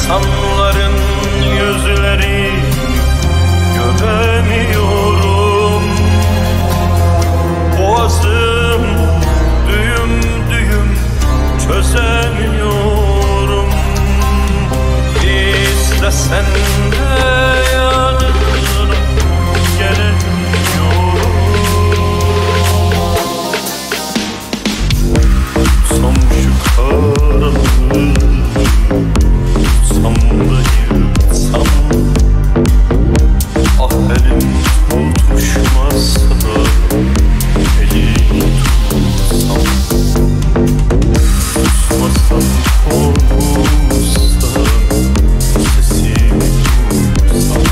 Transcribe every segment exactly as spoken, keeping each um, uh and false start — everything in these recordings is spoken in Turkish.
İnsanların yüzleri göremiyorum. Boğazım düğüm düğüm çözemiyorum. İstesen de yanına gelemiyorum. Tutsam şu karanlığı, tutsam da yırtsam, ah elim tutuşmazsa elini tutsam, tutmasam korkusam, sesimi tutsam,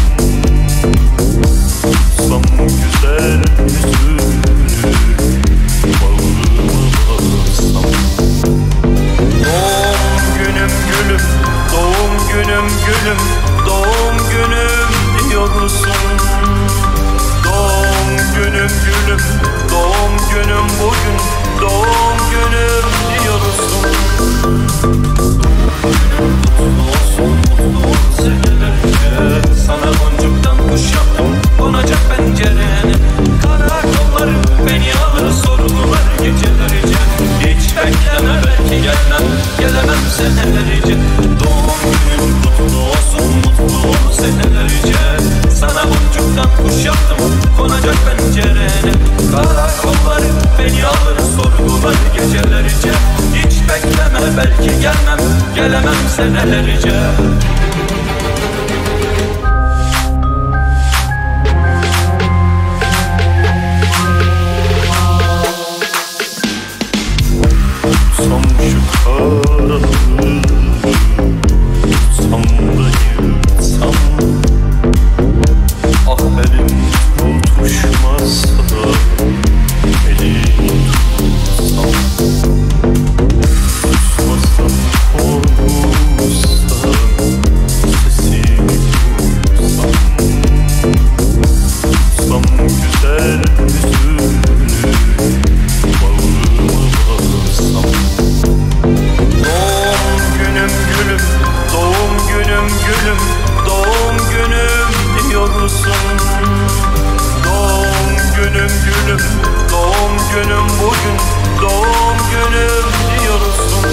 tutsam güzel yüzünü, bağrıma bassam. Doğum günüm gülüm, doğum günüm gülüm, doğum günüm diyorsun. Doğum günüm gülüm, doğum günüm bugün, doğum günüm diyorsun. Mutlu olsun, mutlu ol senelerce. Sana boncuktan kuş yaptım, konacak pencerene. Karakollar beni alır, sorgular gecelerce. Hiç bekleme, belki gelmem, gelemem senelerce. Doğum günün kutlu olsun, mutlu ol senelerce. Sana boncuktan kuş yaptım, konacak pencerene. Karakollar beni alır, sorgular gecelerce. Hiç bekleme, belki gelmem, gelemem senelerce. Tutsam şu karanlığı, tutsam da yırtsam, ah elim tutuşmazsa elini tutsam, tutmasam korkusam, sesimi tutsam, tutsam güzel yüzünü, bağrıma bassam. Doğum günüm gülüm, doğum günüm gülüm, doğum günüm diyorsun. Doğum günüm gülüm, doğum günüm bugün, doğum günüm diyorsun.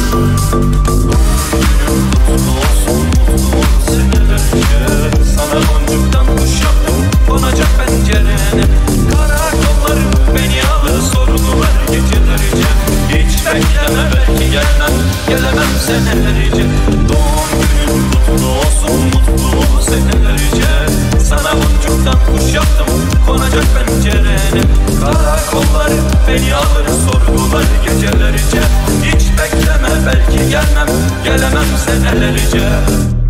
Mutlu olsun, mutlu ol senelerce. Sana boncuktan kuş yaptım, konacak pencerene. Karakollar beni alır, sorgular gecelerce. Hiç bekleme, belki gelmem, gelemem senelerce. Doğum günün kutlu olsun, mutlu ol senelerce. Sana boncuktan kuş yaptım, konacak pencerene. Karakollar beni alır, sorgular gecelerce. Hiç bekleme, belki gelmem, gelemem senelerce.